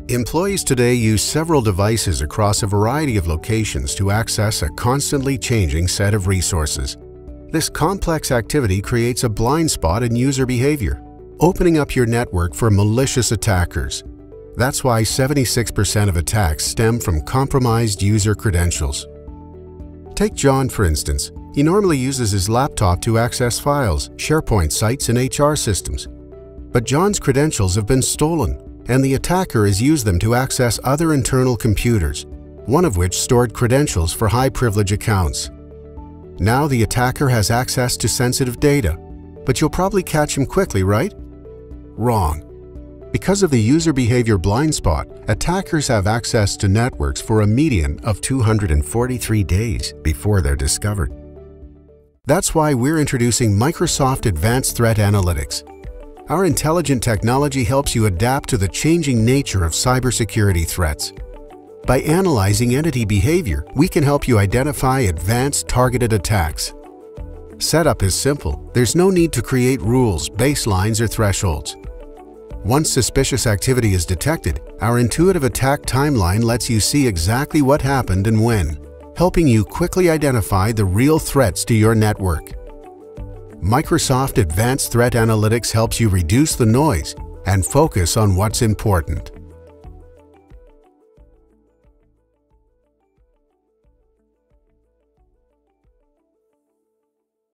Employees today use several devices across a variety of locations to access a constantly changing set of resources. This complex activity creates a blind spot in user behavior, opening up your network for malicious attackers. That's why 76% of attacks stem from compromised user credentials. Take John, for instance. He normally uses his laptop to access files, SharePoint sites, and HR systems. But John's credentials have been stolen, and the attacker has used them to access other internal computers, one of which stored credentials for high-privilege accounts. Now the attacker has access to sensitive data, but you'll probably catch him quickly, right? Wrong. Because of the user behavior blind spot, attackers have access to networks for a median of 243 days before they're discovered. That's why we're introducing Microsoft Advanced Threat Analytics. Our intelligent technology helps you adapt to the changing nature of cybersecurity threats. By analyzing entity behavior, we can help you identify advanced targeted attacks. Setup is simple. There's no need to create rules, baselines, or thresholds. Once suspicious activity is detected, our intuitive attack timeline lets you see exactly what happened and when, helping you quickly identify the real threats to your network. Microsoft Advanced Threat Analytics helps you reduce the noise and focus on what's important.